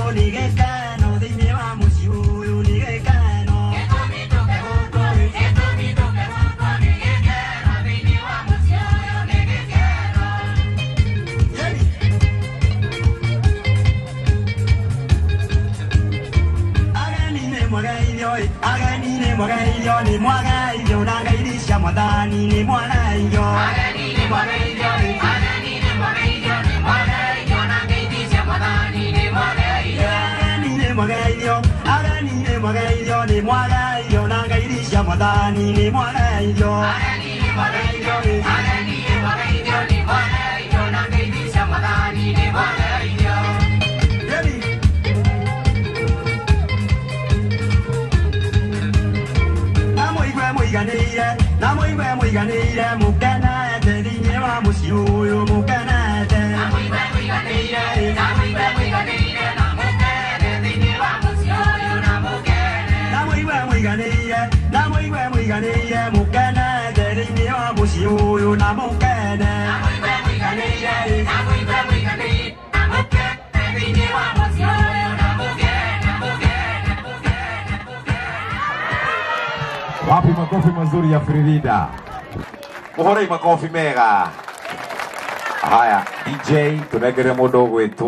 Wapi makofi mazuri ya Frida. Muhorei makofi mega. Haya, DJ tunegere mudogo wetu.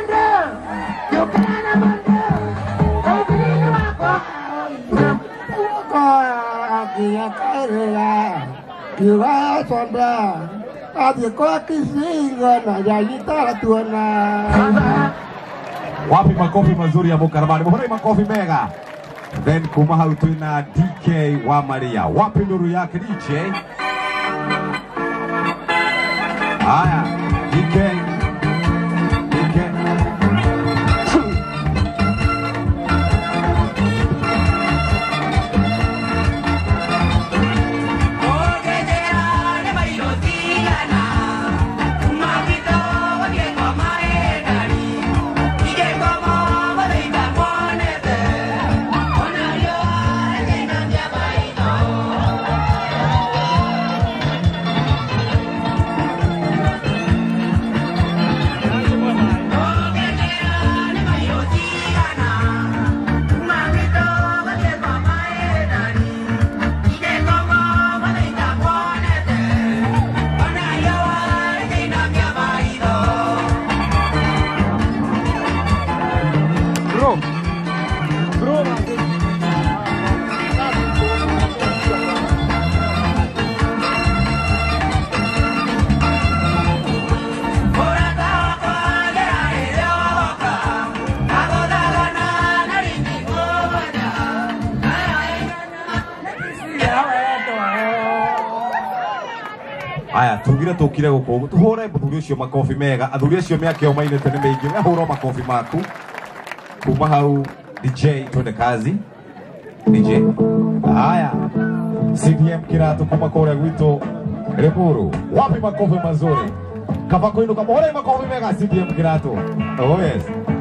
Wapi makofi mazuri ya Mukarabani. Muhorei makofi mega. Then kumahau tuina DK wa Maria. Wapi nuru yake DJ? Haya, DK. Aya, tugira tukire guko tuhore muthuri ucio makofi mega athuri acio miake omaine tene meigi ahuro makofi maku kuma hau DJ twende kazi DJ. Aya, CDM Kiratu kuma kore gwito Reburu. Wapi makofi mazuri kabako ino kamore makofi mega CDM Kiratu. Oh yes.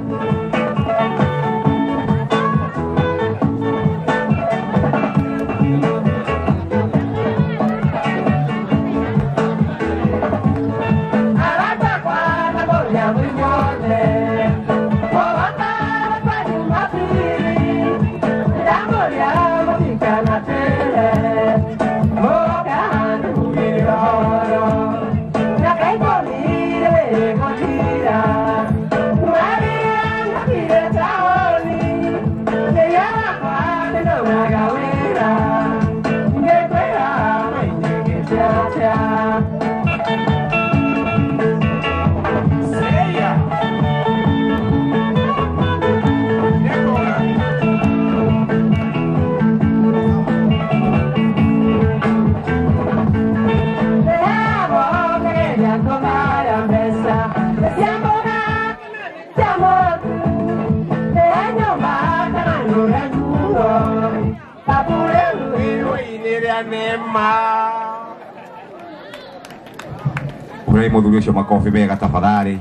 Urei muthuri ucio makofi mega tafadhali.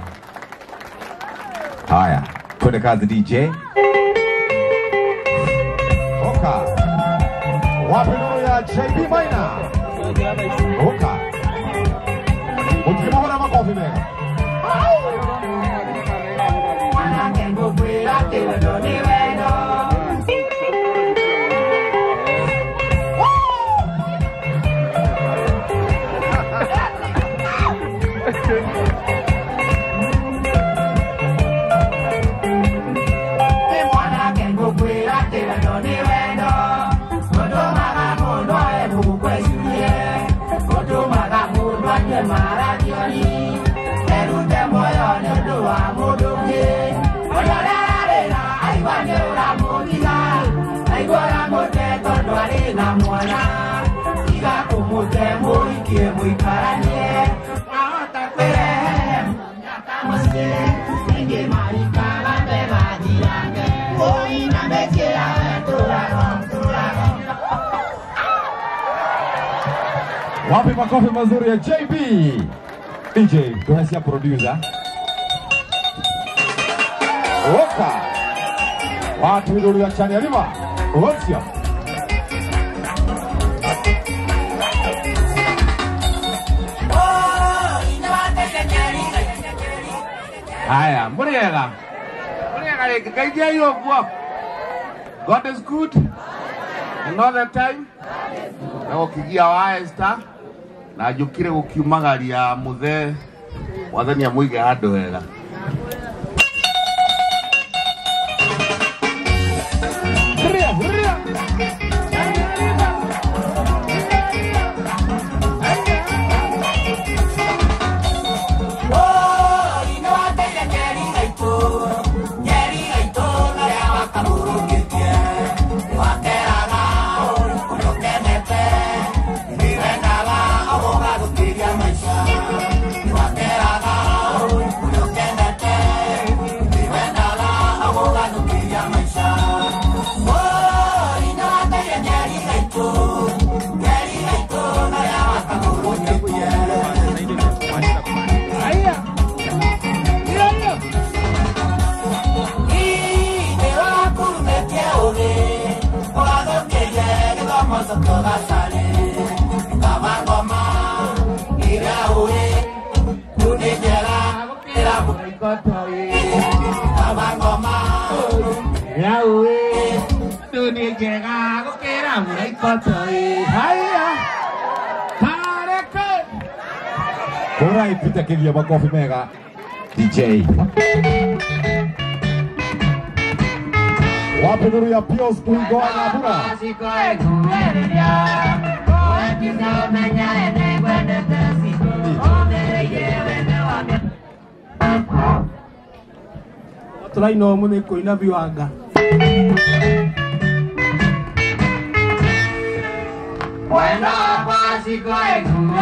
Haya, twende kazi DJ. Oka. Wapi nuru ya JB Maina? Oka. Utikimahona makofi mega. Wapi makofi mazuri ya JB? DJ, tunasia producer. Oka. Watu ndio ya chani alima. Osia. Haya, muriega. Muriega kaidia hiyo kwa. God is good. Another time. Na ukigia wa star. Na jukire gukiumagaria muthe wathani amuige handu wega. Alright, pita kilia makofi mega DJ. Wapi nuru ya Pios kuigoa na bura. Tulaino mune koina biwanga. Bueno, básico es un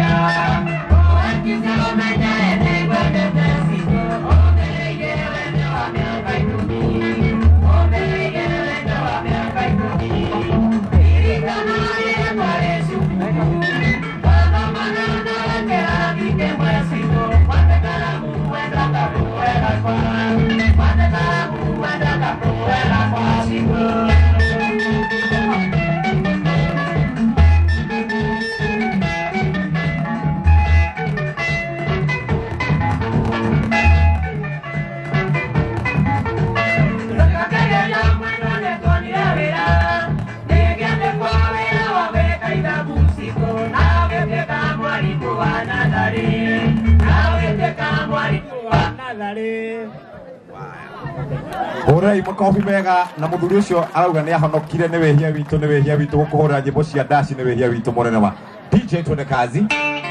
Alright, makofi mega na muthuri ucio arauga ni ahonokire ni wehia witu gukuhura nyimbo cia ndaci ni wehia witu munene wa DJ twende kazi.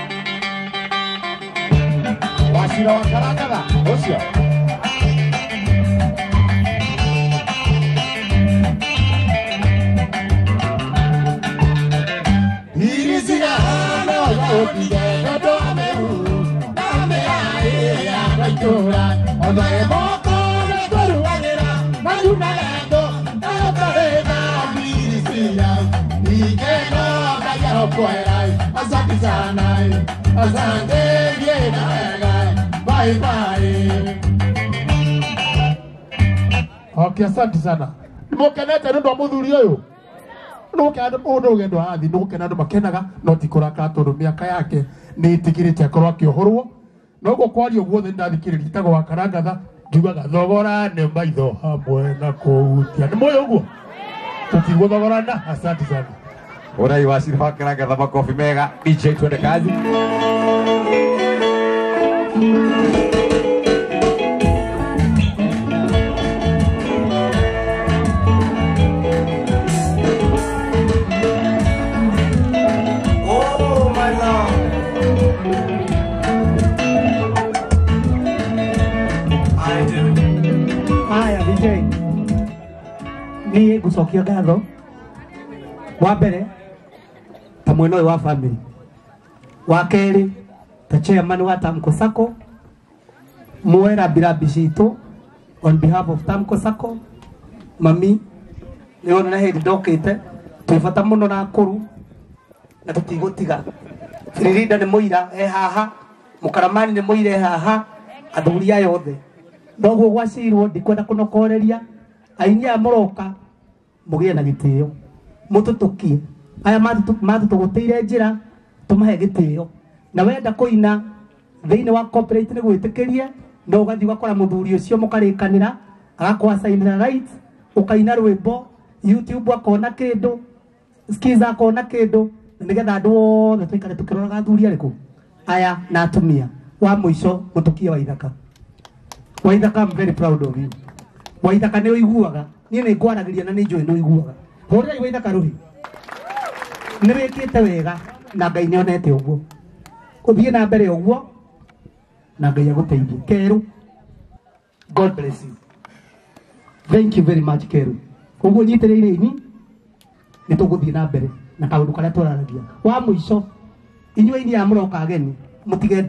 Washira wa karangara ucio Okay, asante sana. Mukenete ndu muthuri uyu. Nukenda mundu ugendo athi nukena andu makenaga no tikuraka tondu miaka yake ni itigirite akorwo akiohorwo. No gukwario guothe ndathikiriria tago wa karangatha njugaga thogorane maitho hamwe na kũhutia nĩ mũĩ ũguo tũtigũthogorana asante sana Urai wasiri wakeraga makofi mega DJ twende kazi ni gucokia ngatho wa mbere ta mwena wa family wa keri ta chairman wa Tamko Sacco mwera birabi citũ on behalf of Tamko Sacco mami ni ona na hindi ndokite twibata muno na kuru na tutigutiga Firinda ni muira haha Mukaramani ni muira haha athuri aya othe ndoguo gwacirwo ndikwenda kunokoreria ainya muroka mugie na gitio mututukie aya matutugutire njira tumahe gitio na wenda kuina thiini wa corporate ni gwitikirie ndo ugathi ugakora muthuri ucio mukarikanira agakwa sign right ukaina rwimbo YouTube akona kindu skiza akona kindu nigetha andu othe twikare tukiroraga athuri ariku aya na atumia wa muico mutukie Waithaka I'm very proud of you Waithaka ni uiguaga ni ni ngwaragiria na ni njui ni uiguaga hurira Waithaka ruhi ni wikite wega na Ngai ni onete uguo uthie na mbere uguo na Ngai aguteithie Keru God bless you thank you very much Keru uguo nyitireire ini ni tuguthie na mbere na kaundu karia turaragia wa muico inyuĩ ini ya muroka ageni mutige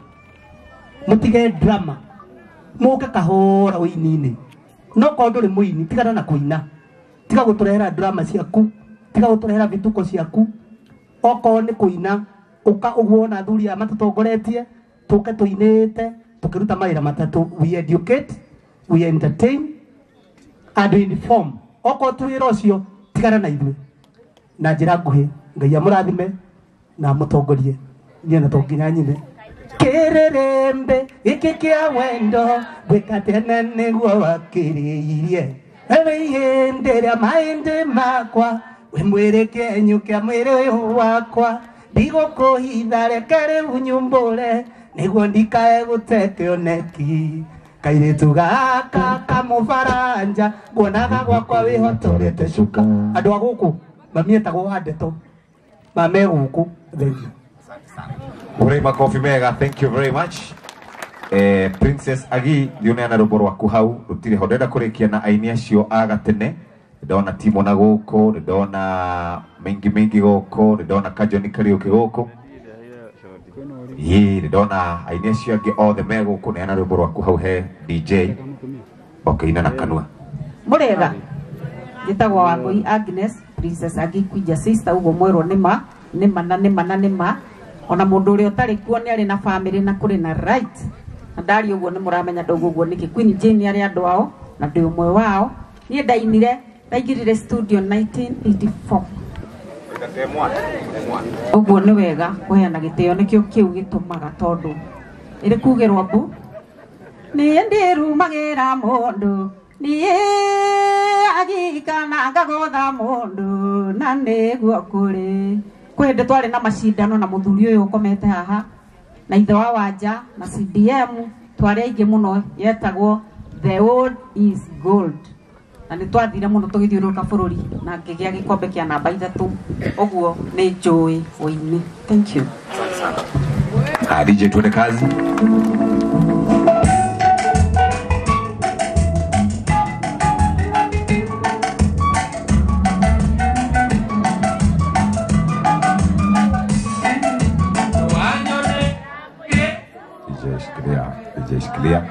drama muke kahora uini-ini no kondu ri muini tigana na kuina tiga guturehera drama ciaku tiga guturehera vituko ciaku oko ni kuina uka uguona athuri a matutongoretie tuke tuinite tukiruta mawira matatu we educate we entertain and we inform oko tuwira ucio tigana na ithuĩ na njira nguhi Ngai amurathime na mutongorie nie na tonginya nyine Kererembe iki kia wendo gwikatene niguo wakiriirie eweyenderia maende makwa we mwire kenyu kia mwire uyu wakwa ndigukuhitha reke riu nyumbure niguo ndikae guteke oneki kairitu gaka kamubaranja nguonaga gwakwa wihotorete cuka andu a guku mamietagwo Wandeto mame guku thank you Urai makofi mega thank you very much Princess Agi ndioneana rwimbo rwaku hau rutire ho ndenda kurikia na aini acio agatene ndona Timo na guko ndona mengi guko ndona Kajoni Kariuki guko ndona aini acio angi othe me guko neana rwimbo rwaku hau he DJ okaina na kanua murega gitagwa Wangui Agnes Princess Agi Kwija sister ugo mwero nima ona mundu uri utari kuo ni ari na family na kuri na right na ndari uguo ni muramenya ndogo uguo niki Queen Jane ari andu ao na ndi umwe wao ni ndainire ndaigirire studio 1984 uguo ni wega kuheana gitio nikio kiu gitumaga tondu iri kugerwa mbu ni ndirumagira mundu ni agikana ngagotha mundu na niguo kuri kwende twari na macindano na muthuri uyu ukomete haha na ithe wa Wanja na CDM twari aingi muno yetagwo the old is gold na ni twathire muno tugithiuruka bururi na ngigia gikombe kia namba 3 uguo ni njui uini thank you DJ twende kazi Shikilia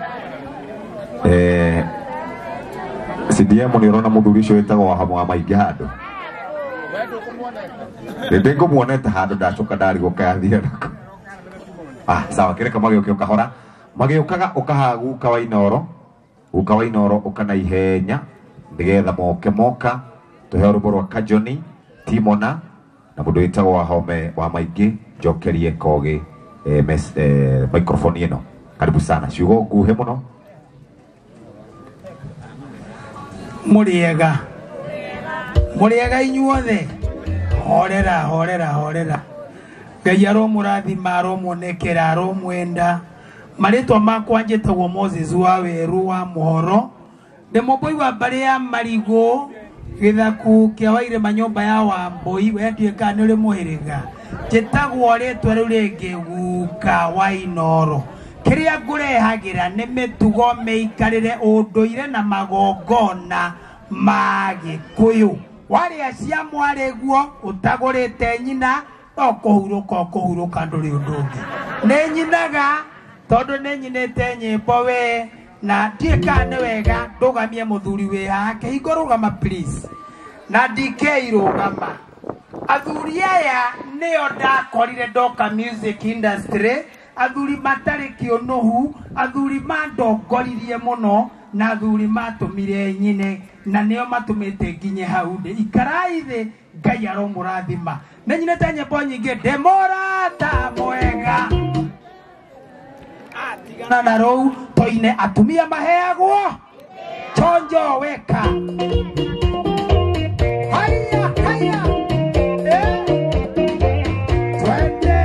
CDM ni rona muthuri ucio wetagwo wa hamwe maingi handu ndi ngumuonete handu ndacoka ndarigũka yathire sawa kireka magĩũke ũkahora magĩũkaga ũkahaguka wa inoro ũkana ihenya ndigetha moka tuheo rũmbo rwa Kajoni Timona na mũndũ wetagwo wa home wa maingi njokerie kogi microphone ĩno karibu sana ciugo nguhe muno Muriega inyuothe horera Ngai aromurathima aromonekera aromwenda maritwa makwa njĩtagwo Moses wa Weru wa Mohoro ndemo boy wa mbari ya Marigo githaku kia waire manyomba ya Wambui wendieka nĩ uri muhiriga njĩtagwo rĩtwa rĩu rĩngĩ Guka wa Inoro kiria ngurehagira nĩ mĩtugo mĩikarĩre ũndũire na magongona ma Gĩkũyũ waria cia mwarĩguo utagũrĩte nyina okuhuruka ndũrĩ ũndũ ũngĩ nĩ nyinaga tondũ nĩ nyinĩte nyĩmbo we na ndiĩka nĩ wega ndũgamie mũthuri wĩ haha kĩhingo rũgama please na DK rũgama athuri aya nĩo ndakorire ndoka music industry athuri matarĩ kĩonohu athuri mandongoririe mũno na athuri matũmire nyine na nĩo matũmĩte nginye hau ndĩ ikarai thĩ Ngai aromũrathima nĩ nyinĩte nyĩmbo nyingĩ ndĩmũrata mwega atigana na rũu toine atumia maheagwo chonjo weka haya twende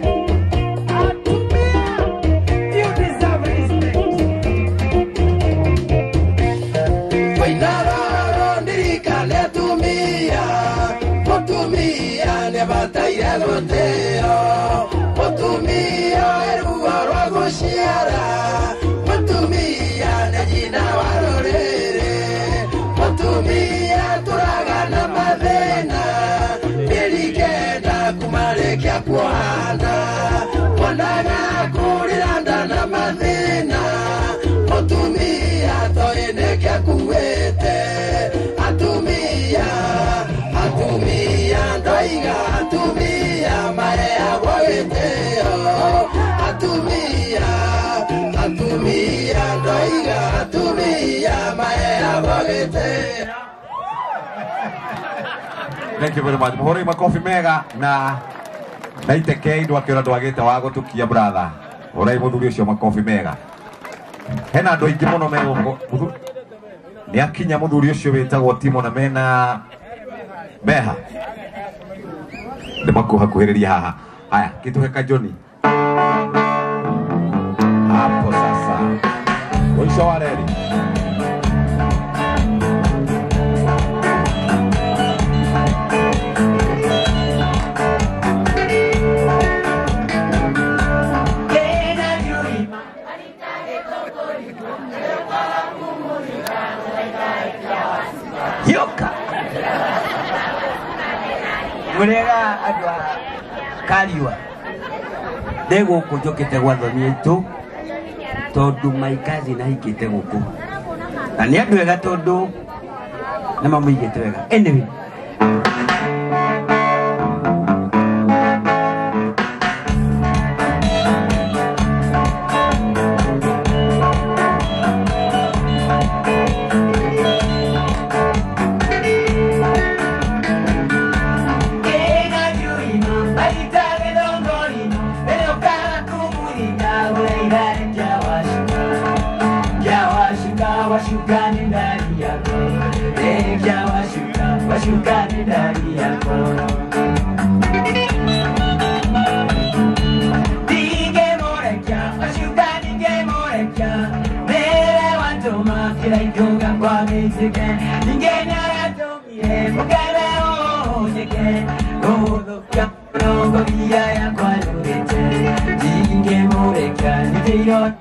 atumia you deserve respect wainaroro ndirikane atumia mutumia nebataire guteo mutumia eruwa rwa guciara mutumia nĩ nyina wa rũrĩrĩ mutumia turagana mathĩna ndirikenda kumarĩkia kuohana wonaga kũrĩra nda na mathĩna mutumia toĩ nĩkĩ akuĩte atumia ndoiga atumia maheagwo gĩtĩo atumia ndoiga atumia maheagwo gĩtĩo. Thank you very much. Muhuri makofi mega na naitekei ndwakiona ndwagite wa gutukia brother. Urai muthuri ucio makofi mega. Hena andu aingi muno mego ni akinya muthuri ucio witagwo Timo na mena beha. Hakuhĩrĩria haha. Haya, kituheka Johnny. Hapo sasa. Mwisho wa reli. Yoka. Murega adwa kariwa. Dego kujokete gwa thoni itu. Tondu maikazi na hikite guku. Na ni andu ega tondu na mamuigite wega. Anyway. Washukani ndani yako Dige morekia washukani ge morekia Mere watoma kila ikunga kwa mizike Dige nyaratomie mukale ojeke Godo ya rogo via ya kwa lurete Dige morekia nitiro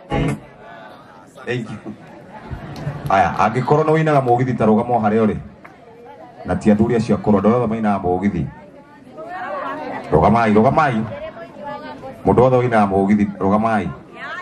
Thank you. Aya, angĩkorwo no wĩnaga mũgithi ta rũgamo harĩa ũrĩ. Na ti athuri acio akũrũ andũ othe mainaga mũgithi. Rũgamai. Mũndũ wothe wĩnaga mũgithi rũgamai.